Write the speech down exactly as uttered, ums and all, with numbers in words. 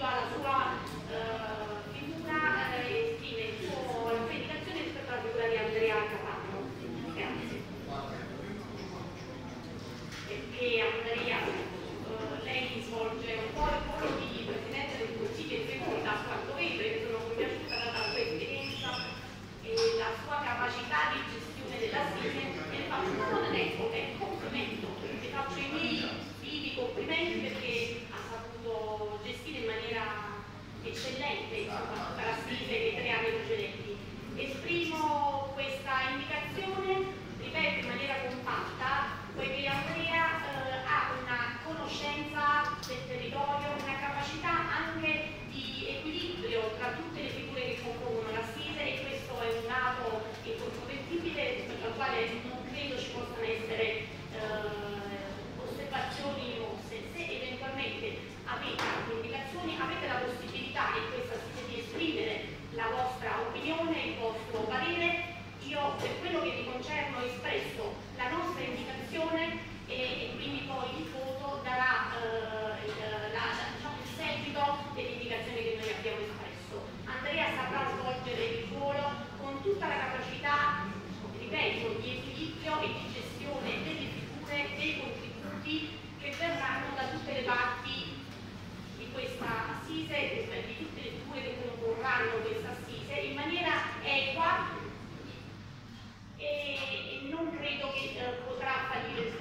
alla sua uh, figura eh, esprime il suo, la sua indicazione rispetto alla figura di Andrea Capano. Grazie. Perché Andrea, uh, lei svolge un po' il ruolo di Presidente del Consiglio executiva a quanto vedo, e sono piaciuta data la sua esperienza e la sua capacità di gestione della SISE, e le faccio un po' di tempo, è un complimento, le faccio i miei vivi complimenti perché ha saputo gestire in maniera eccellente insomma, tutta la SISE nei tre anni precedenti. Esprimo questa indicazione, ripeto, in maniera compatta, poiché Andrea eh, ha una conoscenza del territorio, una capacità anche di equilibrio tra tutte le figure che compongono la SISE, e questo è un dato incontrovertibile per il quale non credo ci possano essere eh, osservazioni mosse. Se eventualmente avete indicazioni, avete la possibilità in questa SISE di esprimere la vostra opinione, il vostro parere. Io per quello che mi concerne ho espresso la nostra indicazione e, e quindi poi il voto darà eh, il, la, diciamo, il seguito delle indicazioni che noi abbiamo espresso. Andrea saprà svolgere il ruolo con tutta la capacità, ripeto, di equilibrio e di gestione delle figure, dei contributi che verranno da tutte le parti di questa SISE, di tutte le figure che comporranno questa SISE in maniera equa, e non credo che eh, potrà fallire